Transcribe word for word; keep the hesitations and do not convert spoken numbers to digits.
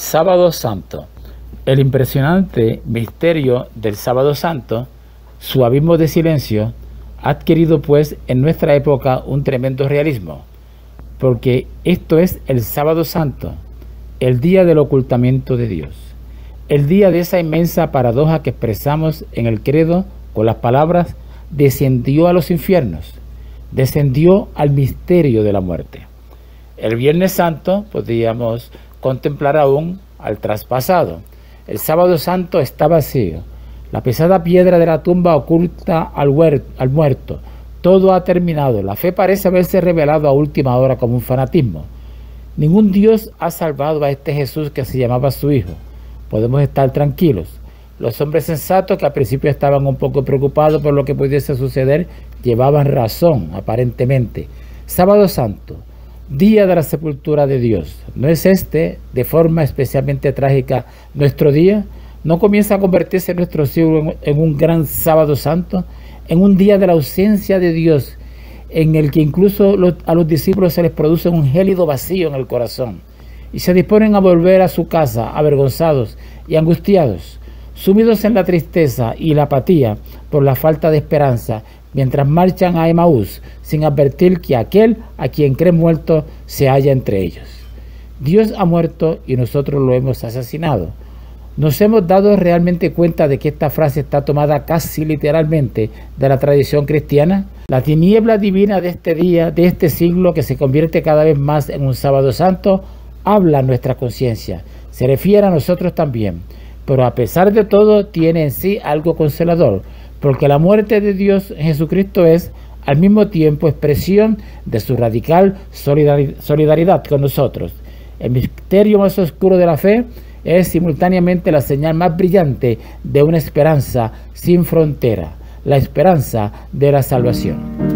Sábado Santo. El impresionante misterio del Sábado Santo, su abismo de silencio, ha adquirido pues en nuestra época un tremendo realismo, porque esto es el Sábado Santo, el día del ocultamiento de Dios, el día de esa inmensa paradoja que expresamos en el credo con las palabras: descendió a los infiernos, descendió al misterio de la muerte. El Viernes Santo podríamos contemplar aún al traspasado. El Sábado Santo está vacío. La pesada piedra de la tumba oculta al, al muerto. Todo ha terminado. La fe parece haberse revelado a última hora como un fanatismo. Ningún Dios ha salvado a este Jesús que se llamaba su Hijo. Podemos estar tranquilos. Los hombres sensatos, que al principio estaban un poco preocupados por lo que pudiese suceder, llevaban razón, aparentemente. Sábado Santo, día de la sepultura de Dios. ¿No es este, de forma especialmente trágica, nuestro día? ¿No comienza a convertirse nuestro siglo en, en un gran Sábado Santo? En un día de la ausencia de Dios, en el que incluso los, a los discípulos se les produce un gélido vacío en el corazón, y se disponen a volver a su casa, avergonzados y angustiados, sumidos en la tristeza y la apatía por la falta de esperanza, mientras marchan a Emaús, sin advertir que aquel a quien creen muerto se halla entre ellos. Dios ha muerto y nosotros lo hemos asesinado. ¿Nos hemos dado realmente cuenta de que esta frase está tomada casi literalmente de la tradición cristiana? La tiniebla divina de este día, de este siglo, que se convierte cada vez más en un Sábado Santo, habla a nuestra conciencia, se refiere a nosotros también, pero a pesar de todo tiene en sí algo consolador, porque la muerte de Dios en Jesucristo es al mismo tiempo expresión de su radical solidaridad con nosotros. El misterio más oscuro de la fe es simultáneamente la señal más brillante de una esperanza sin frontera, la esperanza de la salvación.